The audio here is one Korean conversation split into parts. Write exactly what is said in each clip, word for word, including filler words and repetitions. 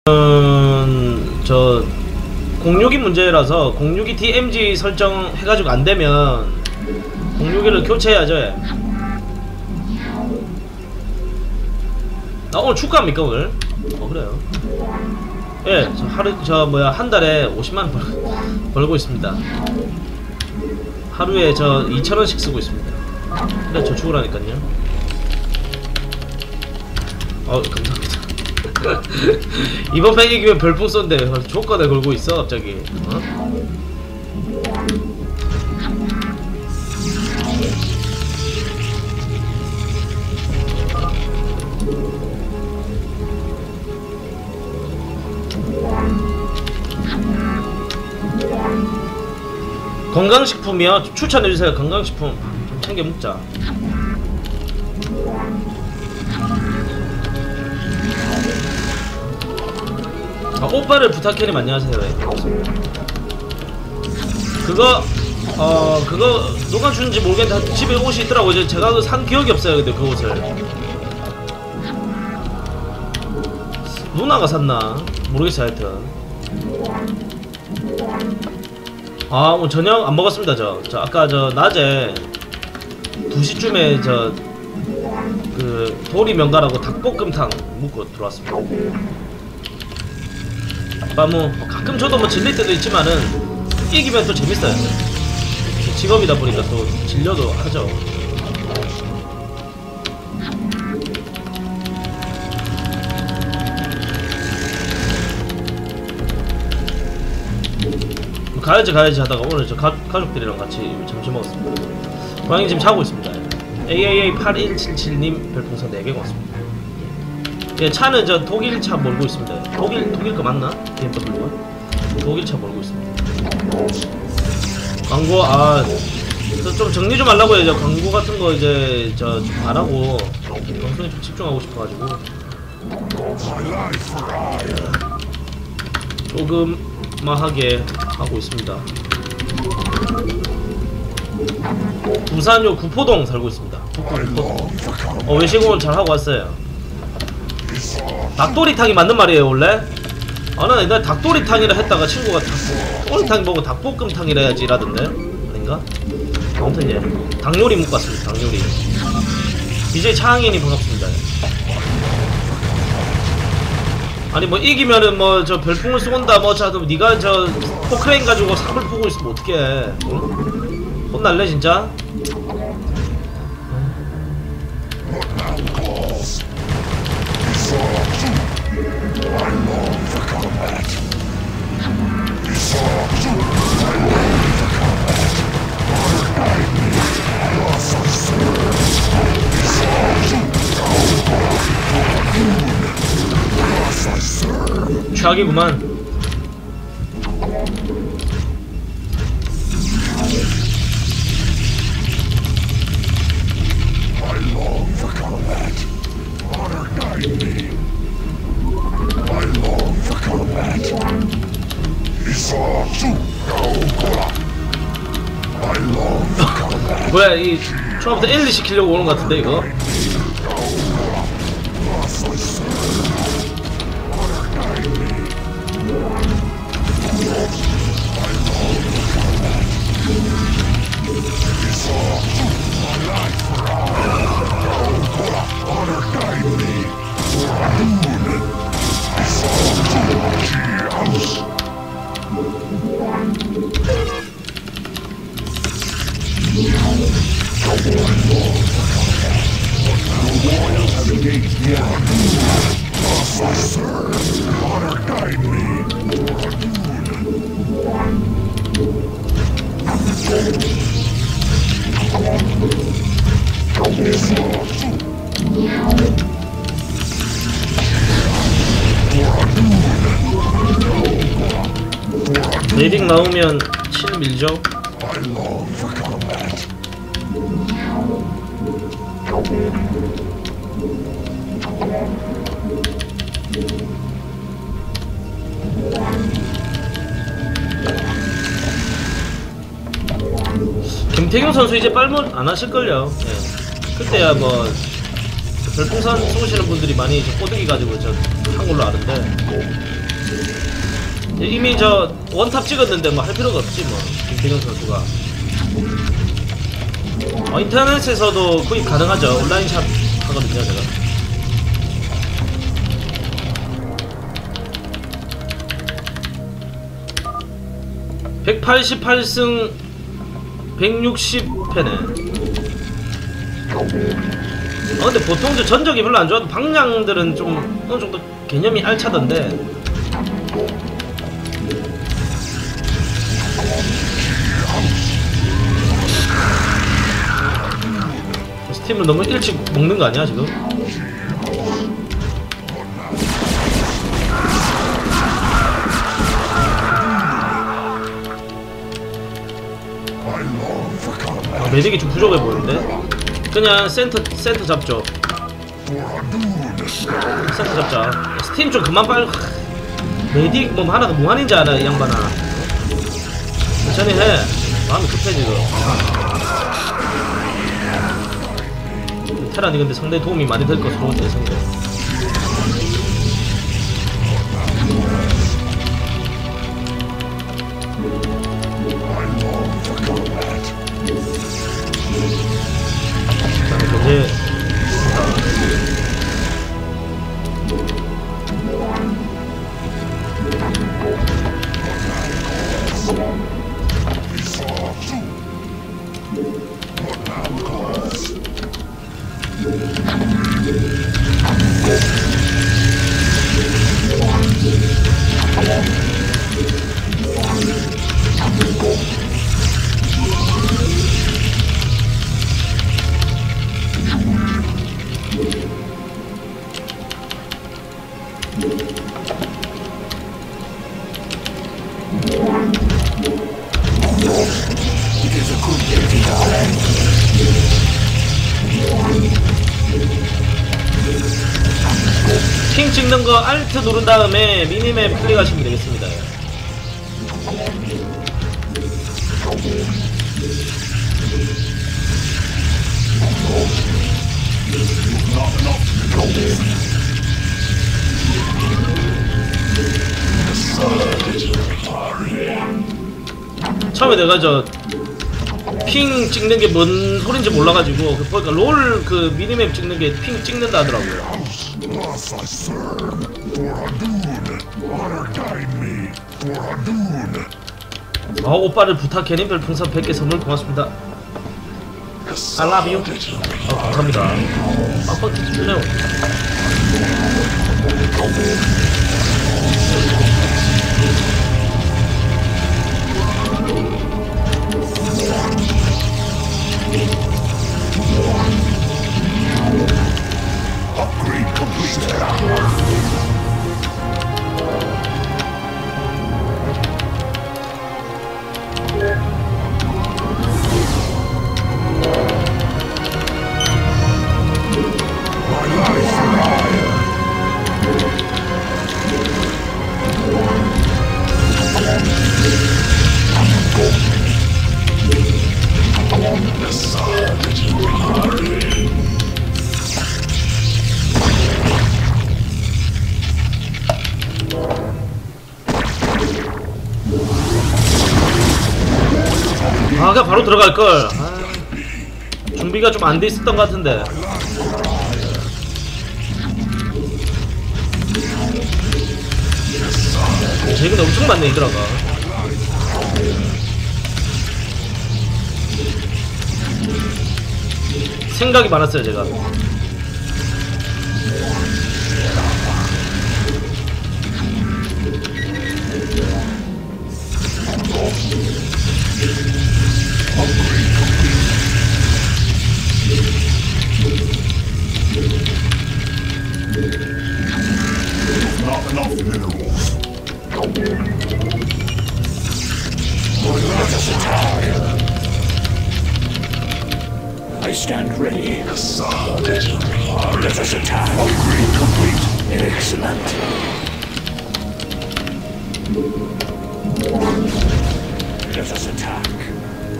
음, 저 공유기 문제라서 공유기 디엠지 설정 해가지고 안되면 공유기를 교체해야죠. 예. 아, 오늘 축구합니까 오늘? 어 그래요. 예, 저 하루 저 뭐야 한 달에 오십만 원 벌, 벌고 있습니다. 하루에 저 이천 원씩 쓰고 있습니다. 그래 저축을 하니까요. 어 감사합니다. 이번 판 이기면 별풍 쏜대. 조건에 걸고 있어 갑자기. 어? 건강식품이요? 추천해주세요. 건강식품 좀 챙겨 먹자. 아, 오빠를 부탁해님 안녕하세요. 그거 어 그거 누가 주는지 모르겠는데 집에 옷이 있더라고. 이제 제가 그 산 기억이 없어요. 근데 그 옷을 누나가 샀나 모르겠어요. 하여튼 아 오늘 저녁 안 먹었습니다. 저, 저 아까 저 낮에 두 시쯤에 저 그 도리명가라고 닭볶음탕 먹고 들어왔습니다. 아빠 뭐 가끔 저도 뭐 질릴 때도 있지만은 이기면 또 재밌어요. 직업이다 보니까 또 질려도 하죠. 가야지 가야지 하다가 오늘 저 가, 가족들이랑 같이 점심 먹었습니다. 고양이 지금 자고 있습니다. 에이에이에이 팔일칠칠님 별풍선 네 개 고맙습니다. 예, 차는 저 독일차 몰고 있습니다. 독일, 독일 거 맞나? 비엠더블유가? 독일차 몰고 있습니다. 광고, 아, 좀 정리 좀 하려고 해요. 광고 같은 거 이제 저 좀 안 하고 방송에 좀 집중하고 싶어가지고 조금만하게 하고 있습니다. 부산요 구포동 살고 있습니다. 구포동. 어, 외식을 잘 하고 왔어요. 닭도리탕이 맞는 말이에요 원래? 아 나 옛날에 닭도리탕이라 했다가 친구가 닭도리탕 보고 닭볶음탕이라 해야지 라던데? 아닌가? 아무튼 예 닭요리 먹고 왔습니다. 닭요리. 비제이 차항인이 반갑습니다. 아니 뭐 이기면은 뭐 저 별풍을 쏜다 뭐 자 니가 저 포크레인 가지고 삽을 푸고 있으면 어떡해. 응? 혼날래 진짜? 최악이구만. 뭐야 이 처음부터 일, 이 시키려고 오는 것 같은데 이거? 레딩 나오면 칠 밀죠? 김태경 선수 이제 빨문 안 하실걸요. 예. 그때야 뭐 별풍선 쏘시는 분들이 많이 저 꼬드기 가지고 저 한 걸로 아는데 이미 저 원탑 찍었는데 뭐 할 필요가 없지 뭐 김태경 선수가. 어, 인터넷에서도 구입 가능하죠. 온라인 샵 하거든요 제가. 백팔십팔 승 백육십 패네. 어 근데 보통 저 전적이 별로 안 좋아도 방량들은 좀 어느 정도 개념이 알차던데. 스팀을 너무 일찍 먹는 거 아니야 지금? 아, 메딕이 좀 부족해 보이는데? 그냥 센터 센터 잡죠. 센터 잡자. 스팀 좀 그만 빨리. 메딕 뭐 하나가 무한인지 알아 이 양반아. 천천히 해. 마음이 급해 지금. 테란이 근데 상당히 도움이 많이 될 것으로 예상돼. 이제 핑 찍는 거 알트 누른 다음에 미니맵 클릭하시면 되겠습니다. 처음에 내가 저 핑 찍는 게 뭔 소린지 몰라가지고 그 보니까 롤 그 미니맵 찍는 게 핑 찍는다 하더라고요. 아 오빠를 부탁해님 별풍선 백 개 선물 고맙습니다. I love you. 아 감사합니다. 아 펀치 주네요. Upgrade complete. 아 그냥 바로 들어갈걸. 아, 준비가 좀 안 돼 있었던 것 같은데. 쟤 근데 엄청 많네 이 드라가. 생각이 많았어요 제가. Not enough minerals. I stand ready. Let us attack. Upgrade complete. Excellent. Let us attack.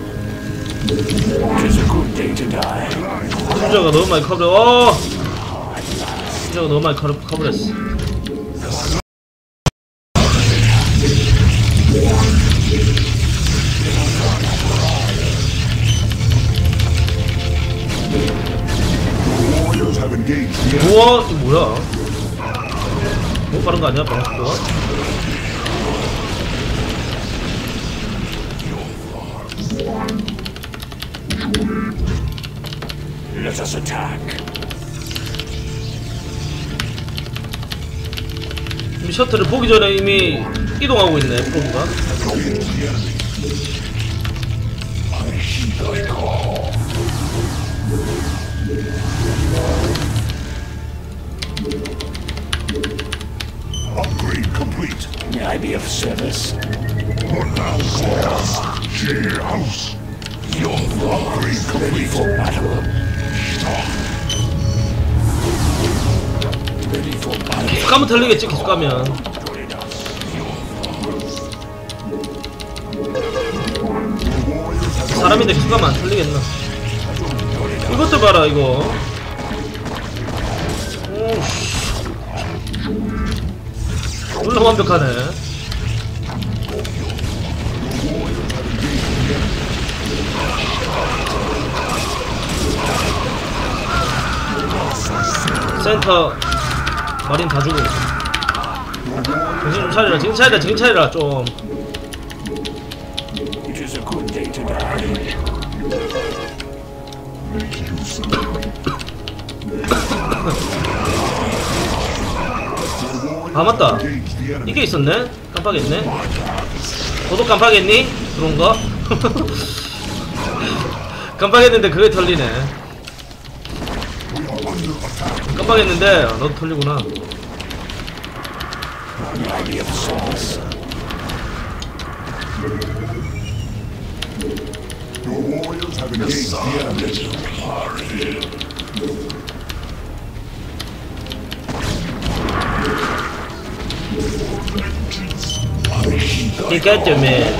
It is a good day to die. 숫자가 너무 많이 커버려. 어! 저거 너무 많이 커버, 커버렸어. Warriors have engaged the enemy. 우와 이거 뭐야? 너무 빠른 거 아니야 방어속도가? Let us attack. 이미 셔틀을 보기 전에 이미 이동하고 있네 프로브가. Engage the enemy. I heed thy call. Upgrade complete. May I be of service? What thou calls? Share house. Your upgrade complete for battle. Ready for battle. 계속 가면 털리겠지 계속 가면. 사람인데 계속 가면 안 털리겠나? 이것도 봐라 이거. 오씨. 졸라 완벽하네. 센터 마린 다 주고. 정신 좀 차리라. 정신 차리라. 정신 차리라 좀. It is a good day to die. 아 맞다. 이게 있었네. 깜빡했네. 너도 깜빡했니? 그런가? 깜빡했는데 그게 털리네. 깜빡했는데 너도 털리구나. Your warriors have engaged the enemy. 이까 때문에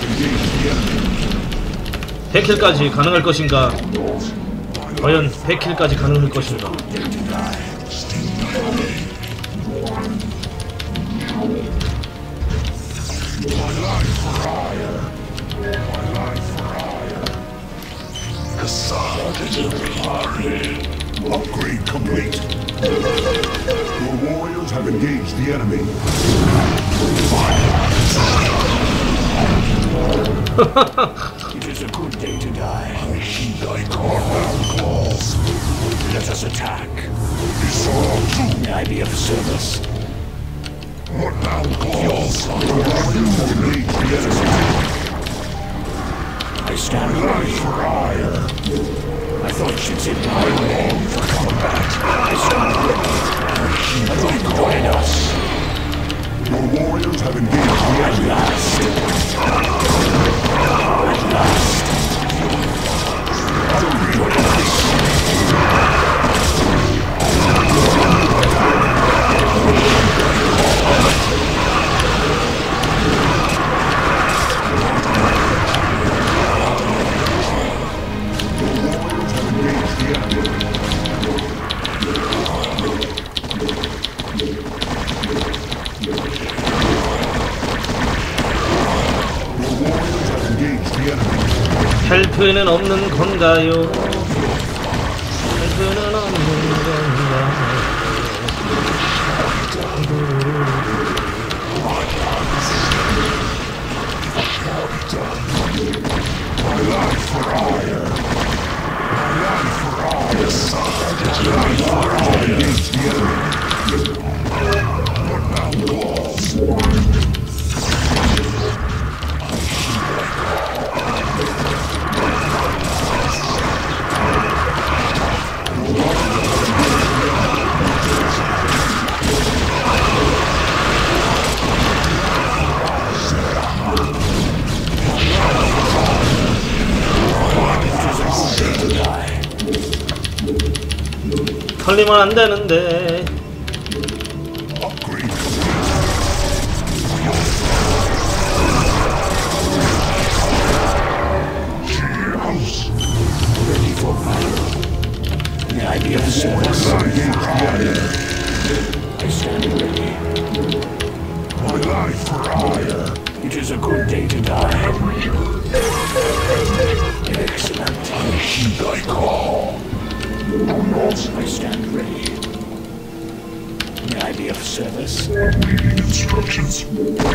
백 킬까지 가능할 것인가? 과연 백 킬까지 가능할 것인가? Upgrade complete. Your warriors have engaged the enemy. It is a good day to die. I heed thy call now calls. Let us attack. May I be of service? What now calls? Your warriors have engaged the enemy. I stand ready. I thought she'd sit my way for combat. I stand ready. I thought join us. Your warriors have engaged the enemy. At last. At last. 헬프는 없는 건가요? 헬프는 없는 건가요? 털리면 안 되는데. May I be of service? life for hire. It is a good day to die. Excellent. I heed thy call. Do not. I stand ready. May I be of service? Reading instructions.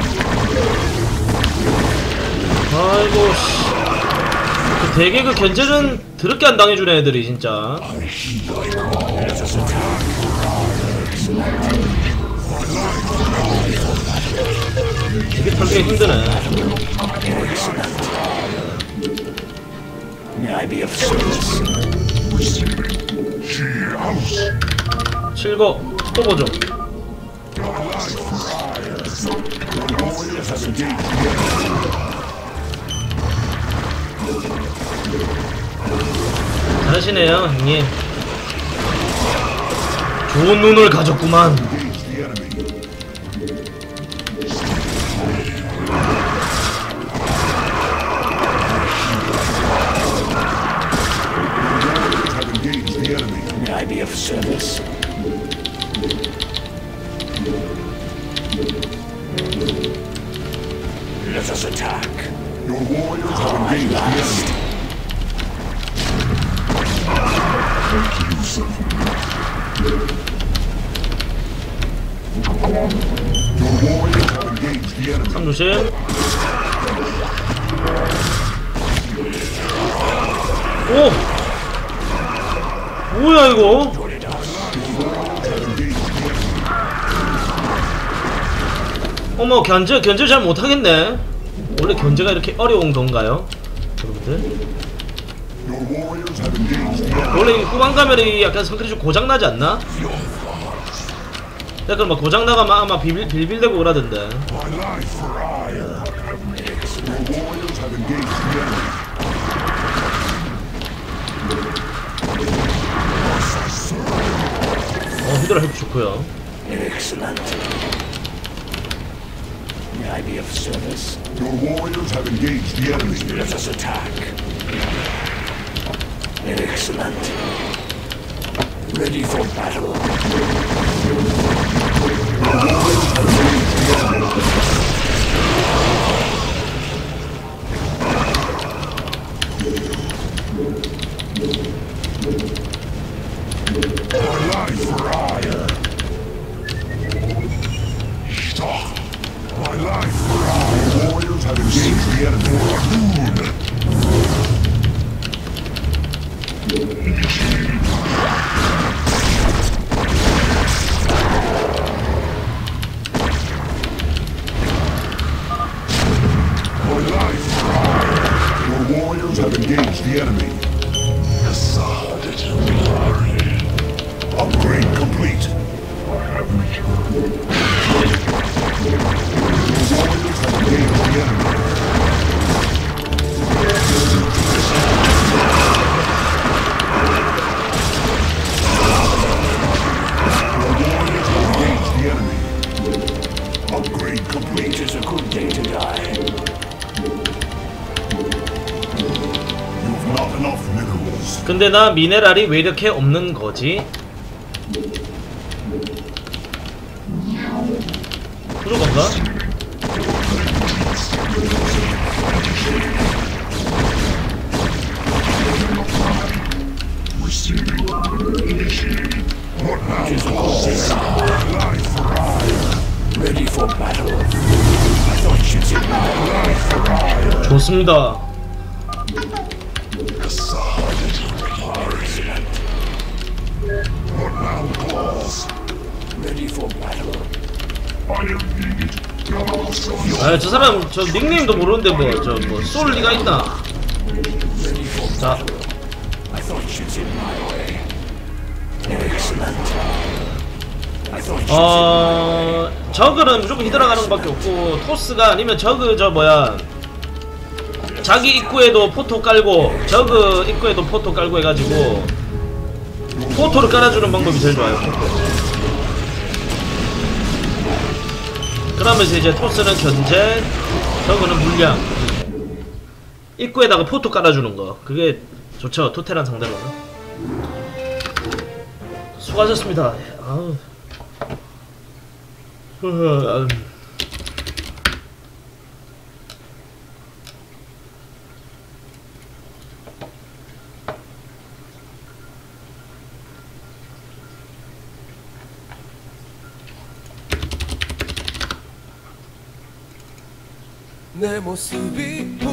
아이고 씨. 그 되게 그 견제는 더럽게 안 당해주네 애들이 진짜. I heed thy call. Let us attack. 되게 털기가 힘드네. May I be of service? 칠고 뽑어 줘. 잘하시네요 형님. 좋은 눈을 가졌구만. May I be of service? Let us attack. Your warriors have engaged the enemy. Your warriors have engaged the enemy. 삼 조심. 오! 뭐야 이거? 어머 견제 견제 잘 못하겠네. 원래 견제가 이렇게 어려운 건가요, 여러분들? 원래 이 후방 가면이 약간 성질이 좀 고장 나지 않나? 약간 막 고장 나가면 아마 비빌 빌빌대고 그러던데. 어, 히드라 헬프 좋고요. Excellent. May I be of service? Your warriors have engaged the enemy. Let us attack. Excellent. Ready for battle. Your warriors have engaged the enemy. My life for hire. Stop. My life for hire. The warriors have engaged the enemy. My life for hire. Your warriors have engaged the enemy. Upgrade complete. I have returned. Your warriors have engaged the enemy. Your warriors have engaged the enemy. Upgrade complete. It is a good day to die. You've not enough minerals. 근데 나 미네랄이 왜 이렇게 없는 거지? 그런가? 좋습니다. 아, 저 사람 저 닉네임도 모르는데 뭐 저 뭐 쏠 리가 있나? 자, 어 저그는 무조건 히드라 가는 것밖에 없고 토스가 아니면 저그 저 뭐야 자기 입구에도 포토 깔고 저그 입구에도 포토 깔고 해가지고 포토를 깔아주는 방법이 제일 좋아요. 포토. 그러면서 이제 토스는 견제, 저거는 물량. 입구에다가 포토 깔아주는 거. 그게 좋죠. 토테란 상대로는. 수고하셨습니다. 아우. 내 모습이